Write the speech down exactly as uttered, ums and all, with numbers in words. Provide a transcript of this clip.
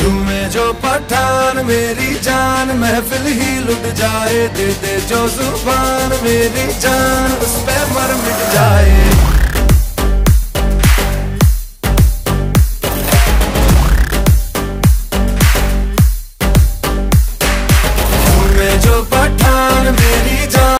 झूमे जो पठान मेरी जान महफिल ही लुट जाए, दे दे जो जुबान मेरी जान उस पे मर मिट जाए।